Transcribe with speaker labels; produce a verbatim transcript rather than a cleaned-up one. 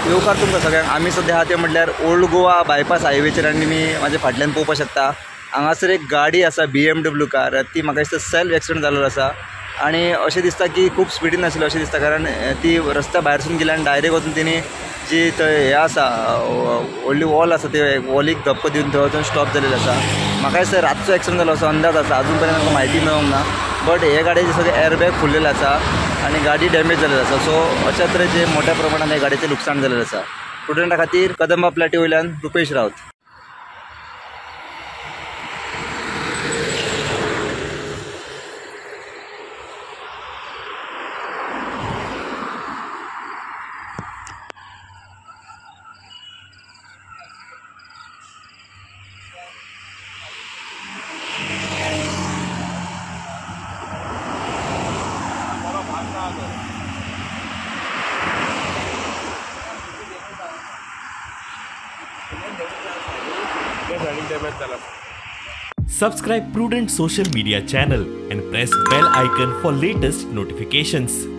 Speaker 1: येवकार तुमकां सगळ्यांक. आमी सद्या आहा ते म्हटल्यार ओल्ड गोवा बायपास हायवेचेर आनी तुमी म्हाज्या फाटल्यान पळोवपाक शकता. हांगासर एक गाडी आसा बी एम डब्ल्यू कार. ती म्हाका दिसता सेल्फ एक्सिडेंट जाल्लो आसा आनी अशें दिसता की खूब स्पिडीन नाशिल्लो अशें दिसता, कारण ती रस्त्या भायरसून गेली आनी डायरेक्ट वचून तिणी जी थंय हें आसा व्हडली वॉल आसा ते वॉलीक धक्को दिवन थंय वचून स्टॉप जालेलो आसा. म्हाका दिसता रातचो एक्सिडेंट जालो असो अंदाज आसा. अजून पर्यंत म्हाका म्हायती मेळोंक ना, बट हे गाडयेचे सगळे एअरबॅग फुल्लेले आसा आनी गाडी डॅमेज जाल्ली आसा. सो अशा तरेचे मोठ्या प्रमाणात हे गाडयेचें लुकसाण जाल्लें आसा. स्टुडंटा खातीर कदंबा प्लॅटी वयल्यान Rupesh Rawat.
Speaker 2: Subscribe Prudent social media channel and press bell icon for latest notifications.